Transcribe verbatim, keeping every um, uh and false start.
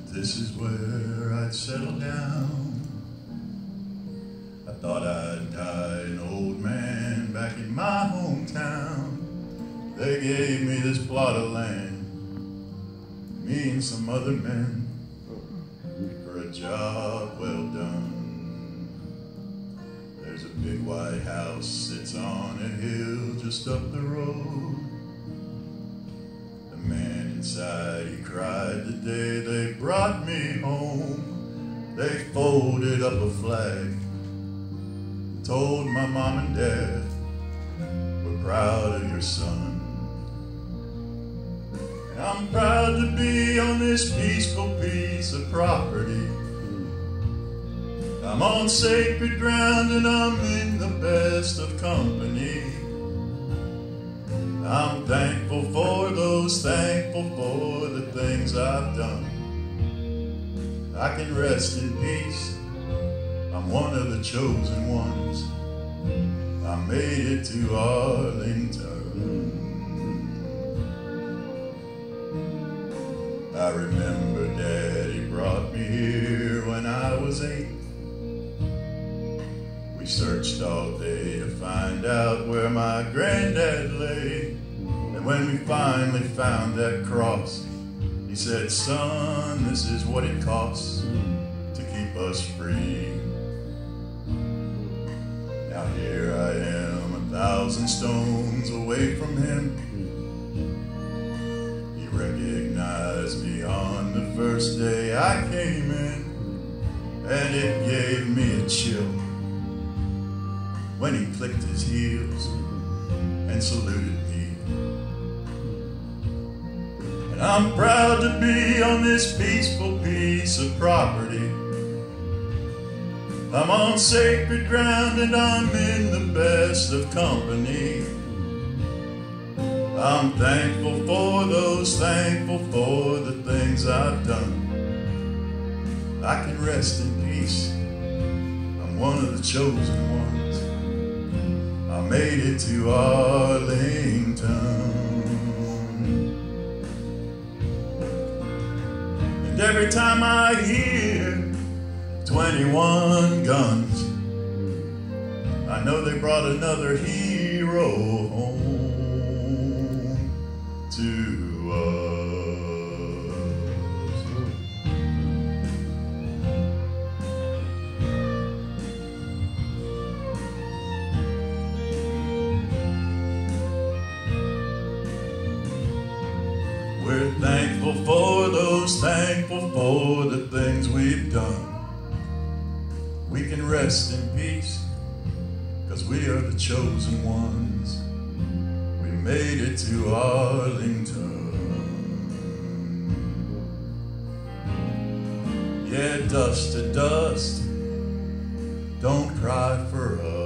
this is where I'd settle down. I thought I'd die an old man back in my hometown. They gave me this plot of land, me and some other men, for a job well done. There's a big white house, sits on a hill just up the road. The man inside, he cried the day they brought me home. They folded up a flag, told my mom and dad, we're proud of your son. And I'm proud to be on this peaceful piece of property. I'm on sacred ground and I'm in the best of company. I'm thankful for those, thankful for the things I've done. I can rest in peace, I'm one of the chosen ones. I made it to Arlington. I remember Daddy brought me here when I was eight. We searched all day to find out where my granddad lay. And when we finally found that cross, he said, son, this is what it costs to keep us free. Now here I am, a thousand stones away from him. He recognized me on the first day I came in, and it gave me a chill when he clicked his heels and saluted me. And I'm proud to be on this peaceful piece of property. I'm on sacred ground and I'm in the best of company. I'm thankful for those, thankful for the things I've done. I can rest in peace, I'm one of the chosen ones. I made it to Arlington. And every time I hear twenty-one guns, I know they brought another hero home to us. We're thankful for those, thankful for the things we've done. We can rest in peace, cause we are the chosen ones. We made it to Arlington. Yeah, dust to dust, don't cry for us.